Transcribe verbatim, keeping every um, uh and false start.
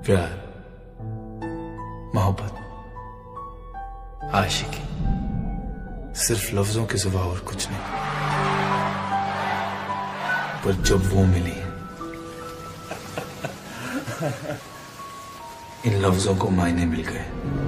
प्यार, मोहब्बत, आशिकी, सिर्फ लफ्जों के सिवा और कुछ नहीं। पर जब वो मिली, इन लफ्जों को मायने मिल गए।